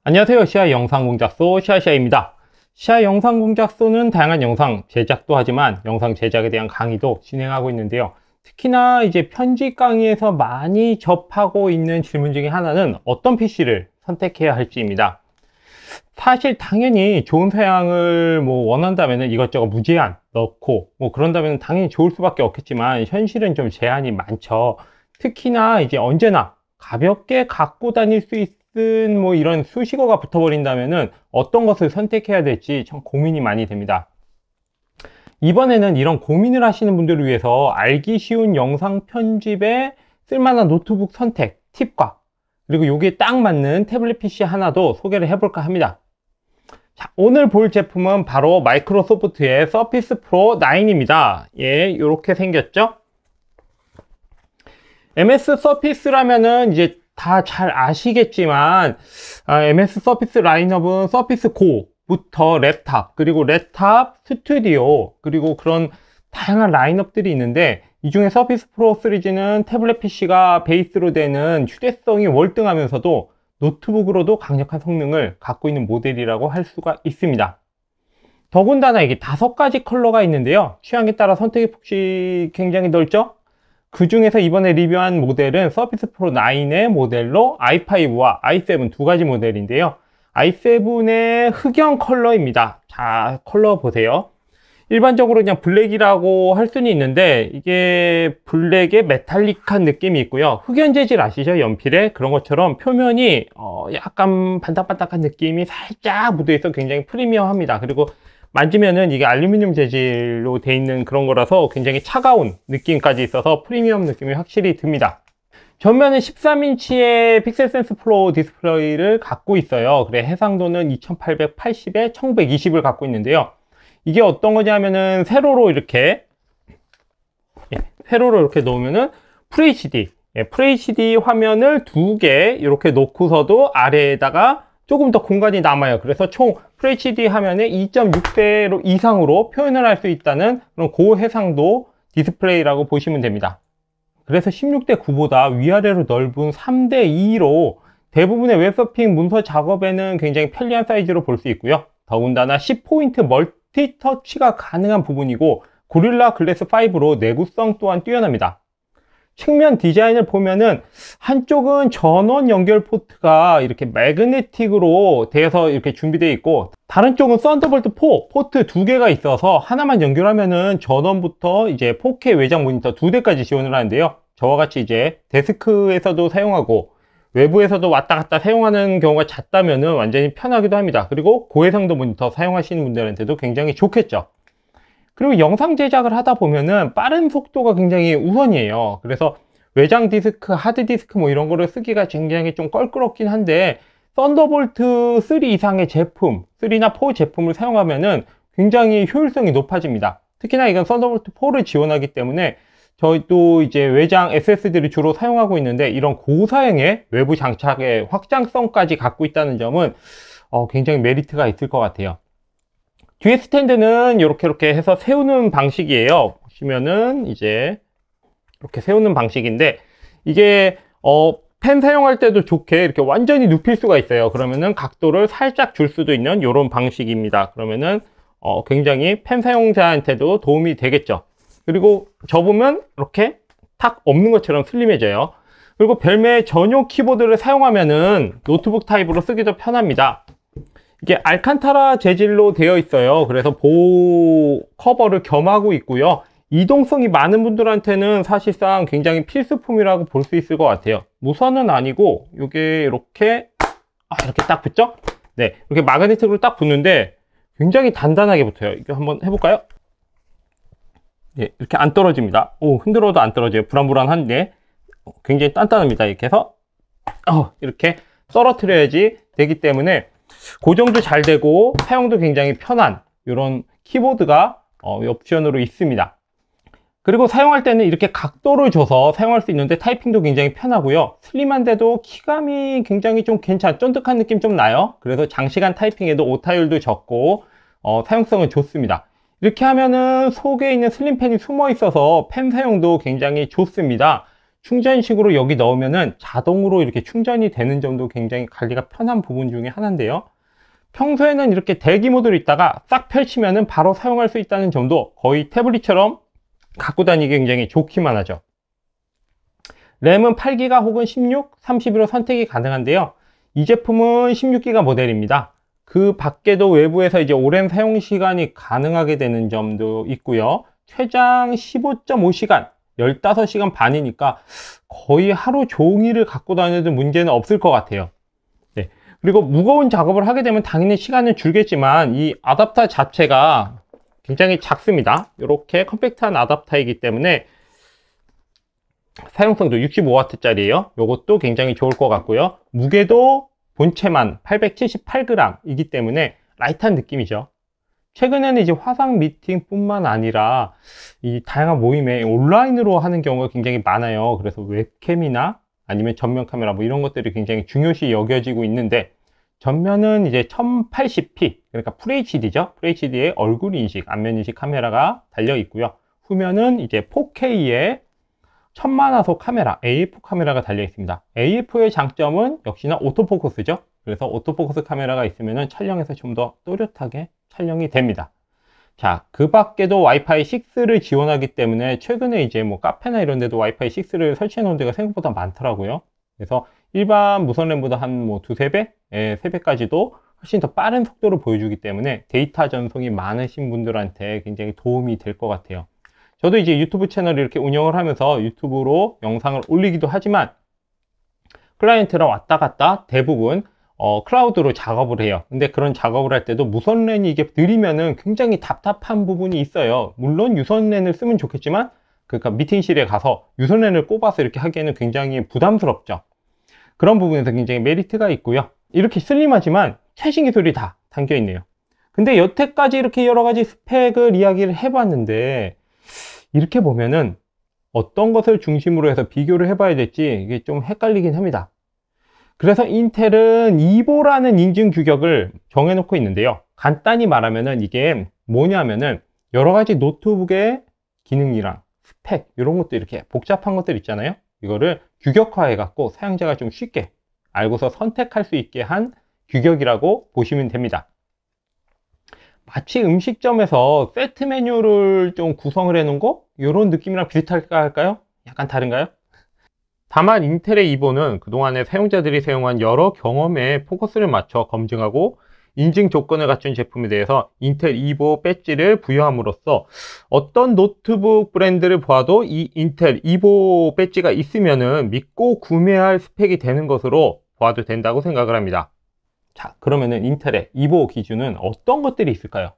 안녕하세요. 시아 영상공작소 시아시아입니다. 시아 영상공작소는 다양한 영상 제작도 하지만 영상 제작에 대한 강의도 진행하고 있는데요. 특히나 이제 편집 강의에서 많이 접하고 있는 질문 중에 하나는 어떤 PC를 선택해야 할지입니다. 사실 당연히 좋은 사양을 원한다면 이것저것 무제한 넣고 그런다면 당연히 좋을 수밖에 없겠지만 현실은 좀 제한이 많죠. 특히나 이제 언제나 가볍게 갖고 다닐 수 있는 이런 수식어가 붙어버린다면은 어떤 것을 선택해야 될지 참 고민이 많이 됩니다. 이번에는 이런 고민을 하시는 분들을 위해서 알기 쉬운 영상 편집에 쓸만한 노트북 선택 팁과 그리고 여기에 딱 맞는 태블릿 PC 하나도 소개를 해볼까 합니다. 자, 오늘 볼 제품은 바로 마이크로소프트의 서피스 프로 9입니다. 예, 이렇게 생겼죠? MS 서피스라면은 이제 다 잘 아시겠지만 MS 서피스 라인업은 서피스 고부터 랩탑 그리고 랩탑 스튜디오 그리고 그런 다양한 라인업들이 있는데 이 중에 서피스 프로 시리즈는 태블릿 PC가 베이스로 되는 휴대성이 월등하면서도 노트북으로도 강력한 성능을 갖고 있는 모델이라고 할 수가 있습니다. 더군다나 이게 5가지 컬러가 있는데요. 취향에 따라 선택의 폭이 굉장히 넓죠? 그 중에서 이번에 리뷰한 모델은 서피스 프로 9의 모델로 i5와 i7 두 가지 모델인데요. i7의 흑연 컬러입니다. 자, 컬러 보세요. 일반적으로 그냥 블랙이라고 할 수는 있는데 이게 블랙의 메탈릭한 느낌이 있고요. 흑연 재질 아시죠? 연필에 그런 것처럼 표면이 약간 반딱반딱한 느낌이 살짝 묻어있어 굉장히 프리미엄합니다. 그리고 만지면은 이게 알루미늄 재질로 돼 있는 그런 거라서 굉장히 차가운 느낌까지 있어서 프리미엄 느낌이 확실히 듭니다. 전면은 13인치의 픽셀 센스 프로 디스플레이를 갖고 있어요. 그래 해상도는 2880에 1920을 갖고 있는데요. 이게 어떤 거냐면은 세로로 이렇게 놓으면은 FHD FHD 화면을 2개 이렇게 놓고서도 아래에다가 조금 더 공간이 남아요. 그래서 총 FHD 화면에 2.6대 이상으로 표현을 할 수 있다는 그런 고해상도 디스플레이라고 보시면 됩니다. 그래서 16대 9보다 위아래로 넓은 3대 2로 대부분의 웹서핑 문서 작업에는 굉장히 편리한 사이즈로 볼 수 있고요. 더군다나 10포인트 멀티터치가 가능한 부분이고 고릴라 글래스 5로 내구성 또한 뛰어납니다. 측면 디자인을 보면은 한쪽은 전원 연결 포트가 이렇게 매그네틱으로 되어서 이렇게 준비되어 있고 다른 쪽은 썬더볼트 4 포트 2개가 있어서 하나만 연결하면은 전원부터 이제 4K 외장 모니터 2대까지 지원을 하는데요. 저와 같이 이제 데스크에서도 사용하고 외부에서도 왔다 갔다 사용하는 경우가 잦다면은 완전히 편하기도 합니다. 그리고 고해상도 모니터 사용하시는 분들한테도 굉장히 좋겠죠. 그리고 영상 제작을 하다 보면은 빠른 속도가 굉장히 우선이에요. 그래서 외장 디스크, 하드 디스크 이런 거를 쓰기가 굉장히 좀 껄끄럽긴 한데 썬더볼트 3 이상의 제품, 3나 4 제품을 사용하면은 굉장히 효율성이 높아집니다. 특히나 이건 썬더볼트 4를 지원하기 때문에 저희도 이제 외장 SSD를 주로 사용하고 있는데 이런 고사양의 외부 장착의 확장성까지 갖고 있다는 점은 굉장히 메리트가 있을 것 같아요. 뒤에 스탠드는 이렇게 해서 세우는 방식이에요. 보시면은 이제 이렇게 세우는 방식인데 이게 펜 사용할 때도 좋게 이렇게 완전히 눕힐 수가 있어요. 그러면은 각도를 살짝 줄 수도 있는 이런 방식입니다. 그러면은 굉장히 펜 사용자한테도 도움이 되겠죠. 그리고 접으면 이렇게 탁 없는 것처럼 슬림해져요. 그리고 별매 전용 키보드를 사용하면은 노트북 타입으로 쓰기도 편합니다. 이게 알칸타라 재질로 되어 있어요. 그래서 보호 커버를 겸하고 있고요. 이동성이 많은 분들한테는 사실상 굉장히 필수품이라고 볼 수 있을 것 같아요. 무선은 아니고 이게 이렇게 딱 붙죠? 네, 이렇게 마그네틱으로 딱 붙는데 굉장히 단단하게 붙어요. 이거 한번 해볼까요? 네, 이렇게 안 떨어집니다. 흔들어도 안 떨어져요. 불안불안한데 굉장히 단단합니다. 이렇게 해서 이렇게 떨어뜨려야지 되기 때문에 고정도 잘 되고 사용도 굉장히 편한 이런 키보드가 옵션으로 있습니다. 그리고 사용할 때는 이렇게 각도를 줘서 사용할 수 있는데 타이핑도 굉장히 편하고요. 슬림한데도 키감이 굉장히 좀 쫀득한 느낌 좀 나요. 그래서 장시간 타이핑에도 오타율도 적고 사용성은 좋습니다. 이렇게 하면은 속에 있는 슬림펜이 숨어 있어서 펜 사용도 굉장히 좋습니다. 충전식으로 여기 넣으면은 자동으로 이렇게 충전이 되는 점도 굉장히 관리가 편한 부분 중에 하나인데요. 평소에는 이렇게 대기 모드로 있다가 싹 펼치면은 바로 사용할 수 있다는 점도 거의 태블릿처럼 갖고 다니기 굉장히 좋기만 하죠. 램은 8기가 혹은 16, 32로 선택이 가능한데요. 이 제품은 16기가 모델입니다. 그 밖에도 외부에서 이제 오랜 사용 시간이 가능하게 되는 점도 있고요. 최장 15.5시간, 15시간 반이니까 거의 하루 종일을 갖고 다녀도 문제는 없을 것 같아요. 네. 그리고 무거운 작업을 하게 되면 당연히 시간은 줄겠지만 이 어댑터 자체가 굉장히 작습니다. 이렇게 컴팩트한 어댑터이기 때문에 사용성도 65W짜리예요. 이것도 굉장히 좋을 것 같고요. 무게도 본체만 878g 이기 때문에 라이트한 느낌이죠. 최근에는 이제 화상 미팅 뿐만 아니라 이 다양한 모임에 온라인으로 하는 경우가 굉장히 많아요. 그래서 웹캠이나 아니면 전면 카메라 뭐 이런 것들이 굉장히 중요시 여겨지고 있는데, 전면은 이제 1080p, 그러니까 FHD죠. FHD의 얼굴 인식, 안면 인식 카메라가 달려 있고요. 후면은 이제 4K의 천만화소 카메라, AF 카메라가 달려 있습니다. AF의 장점은 역시나 오토포커스죠. 그래서 오토포커스 카메라가 있으면 촬영에서 좀 더 또렷하게 촬영이 됩니다. 자, 그 밖에도 와이파이 6를 지원하기 때문에 최근에 이제 뭐 카페나 이런 데도 와이파이 6를 설치해 놓은 데가 생각보다 많더라고요. 그래서 일반 무선 램보다 한 뭐 두세 배, 3배까지도 훨씬 더 빠른 속도를 보여주기 때문에 데이터 전송이 많으신 분들한테 굉장히 도움이 될 것 같아요. 저도 이제 유튜브 채널을 이렇게 운영을 하면서 유튜브로 영상을 올리기도 하지만 클라이언트랑 왔다 갔다 대부분 클라우드로 작업을 해요. 근데 그런 작업을 할 때도 무선랜이 이게 느리면은 굉장히 답답한 부분이 있어요. 물론 유선랜을 쓰면 좋겠지만, 그러니까 미팅실에 가서 유선랜을 꼽아서 이렇게 하기에는 굉장히 부담스럽죠. 그런 부분에서 굉장히 메리트가 있고요. 이렇게 슬림하지만 최신 기술이 다 담겨 있네요. 근데 여태까지 이렇게 여러 가지 스펙을 이야기를 해봤는데, 이렇게 보면은 어떤 것을 중심으로 해서 비교를 해봐야 될지 이게 좀 헷갈리긴 합니다. 그래서 인텔은 이보라는 인증 규격을 정해놓고 있는데요. 간단히 말하면은 이게 뭐냐면은 여러 가지 노트북의 기능이랑 스펙 이런 것도 이렇게 복잡한 것들 있잖아요. 이거를 규격화해 갖고 사용자가 좀 쉽게 알고서 선택할 수 있게 한 규격이라고 보시면 됩니다. 마치 음식점에서 세트 메뉴를 좀 구성을 해 놓은 거 이런 느낌이랑 비슷할까 할까요? 약간 다른가요? 다만 인텔의 이보는 그동안에 사용자들이 사용한 여러 경험에 포커스를 맞춰 검증하고 인증 조건을 갖춘 제품에 대해서 인텔 이보 배지를 부여함으로써 어떤 노트북 브랜드를 보아도 이 인텔 이보 배지가 있으면은 믿고 구매할 스펙이 되는 것으로 보아도 된다고 생각을 합니다. 자, 그러면은 인텔의 이보 기준은 어떤 것들이 있을까요?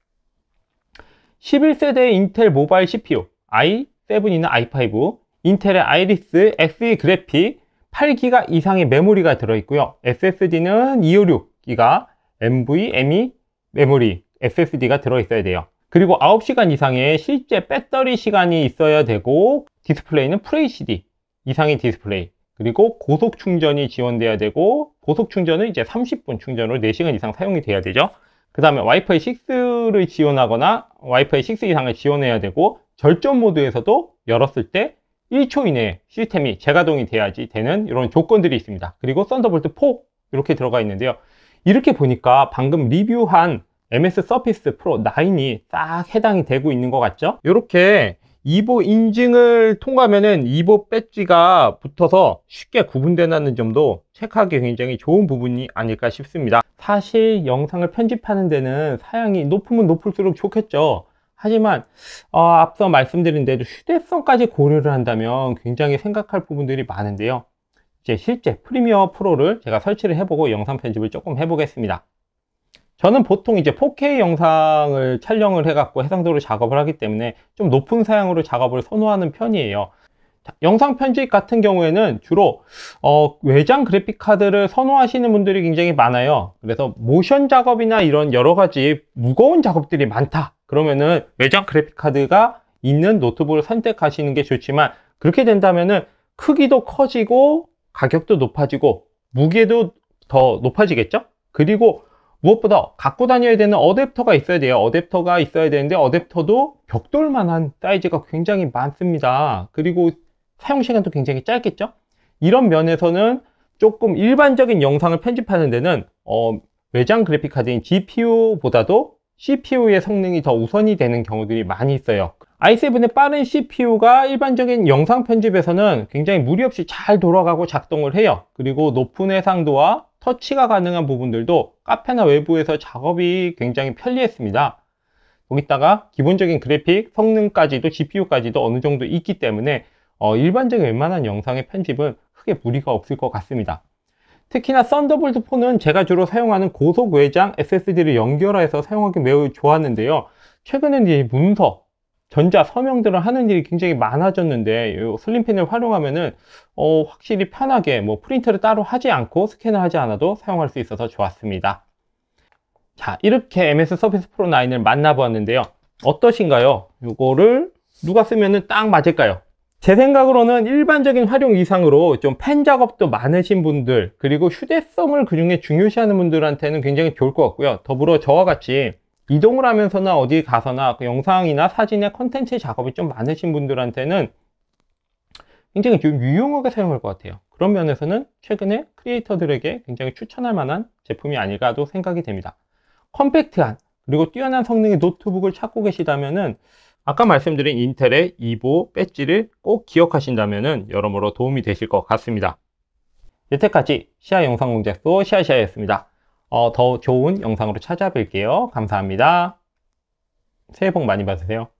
11세대 인텔 모바일 CPU i7이나 i5, 인텔의 아이리스 Xe 그래픽, 8기가 이상의 메모리가 들어있고요. SSD는 256기가 NVMe 메모리 SSD가 들어있어야 돼요. 그리고 9시간 이상의 실제 배터리 시간이 있어야 되고, 디스플레이는 FHD 이상의 디스플레이, 그리고 고속 충전이 지원돼야 되고, 고속 충전은 이제 30분 충전으로 4시간 이상 사용이 돼야 되죠. 그 다음에 와이파이 6를 지원하거나 와이파이 6 이상을 지원해야 되고, 절전 모드에서도 열었을 때 1초 이내에 시스템이 재가동이 돼야지 되는 이런 조건들이 있습니다. 그리고 썬더볼트 4 이렇게 들어가 있는데요. 이렇게 보니까 방금 리뷰한 MS 서피스 프로 9이 딱 해당이 되고 있는 것 같죠? 이렇게 이보 인증을 통과하면은 이보 배지가 붙어서 쉽게 구분된다는 점도 체크하기 굉장히 좋은 부분이 아닐까 싶습니다. 사실 영상을 편집하는 데는 사양이 높으면 높을수록 좋겠죠. 하지만 앞서 말씀드린 대로 휴대성까지 고려를 한다면 굉장히 생각할 부분들이 많은데요. 이제 실제 프리미어 프로를 제가 설치를 해보고 영상 편집을 조금 해보겠습니다. 저는 보통 이제 4K 영상을 촬영을 해갖고 해상도로 작업을 하기 때문에 좀 높은 사양으로 작업을 선호하는 편이에요. 자, 영상 편집 같은 경우에는 주로 외장 그래픽 카드를 선호하시는 분들이 굉장히 많아요. 그래서 모션 작업이나 이런 여러 가지 무거운 작업들이 많다, 그러면은 외장 그래픽 카드가 있는 노트북을 선택하시는 게 좋지만, 그렇게 된다면은 크기도 커지고 가격도 높아지고 무게도 더 높아지겠죠? 그리고 무엇보다 갖고 다녀야 되는 어댑터가 있어야 돼요. 어댑터가 있어야 되는데 어댑터도 벽돌만한 사이즈가 굉장히 많습니다. 그리고 사용 시간도 굉장히 짧겠죠? 이런 면에서는 조금 일반적인 영상을 편집하는 데는 외장 그래픽 카드인 GPU보다도 CPU의 성능이 더 우선이 되는 경우들이 많이 있어요. i7의 빠른 CPU가 일반적인 영상 편집에서는 굉장히 무리 없이 잘 돌아가고 작동을 해요. 그리고 높은 해상도와 터치가 가능한 부분들도 카페나 외부에서 작업이 굉장히 편리했습니다. 거기다가 기본적인 그래픽 성능까지도 GPU까지도 어느 정도 있기 때문에 일반적인 웬만한 영상의 편집은 크게 무리가 없을 것 같습니다. 특히나 썬더볼트 4는 제가 주로 사용하는 고속 외장 SSD를 연결해서 사용하기 매우 좋았는데요. 최근에는 이 문서, 전자, 서명들을 하는 일이 굉장히 많아졌는데 이 슬림펜을 활용하면은 확실히 편하게 프린트를 따로 하지 않고 스캔을 하지 않아도 사용할 수 있어서 좋았습니다. 자, 이렇게 MS 서피스 프로 9을 만나보았는데요. 어떠신가요? 이거를 누가 쓰면은 딱 맞을까요? 제 생각으로는 일반적인 활용 이상으로 좀 펜 작업도 많으신 분들, 그리고 휴대성을 그중에 중요시하는 분들한테는 굉장히 좋을 것 같고요. 더불어 저와 같이 이동을 하면서나 어디 가서나 영상이나 사진의 컨텐츠 작업이 좀 많으신 분들한테는 굉장히 좀 유용하게 사용할 것 같아요. 그런 면에서는 최근에 크리에이터들에게 굉장히 추천할 만한 제품이 아닐까도 생각이 됩니다. 컴팩트한 그리고 뛰어난 성능의 노트북을 찾고 계시다면은 아까 말씀드린 인텔의 이보 배지를 꼭 기억하신다면은 여러모로 도움이 되실 것 같습니다. 여태까지 시아 영상 공작소 시아시아였습니다. 더 좋은 영상으로 찾아뵐게요. 감사합니다. 새해 복 많이 받으세요.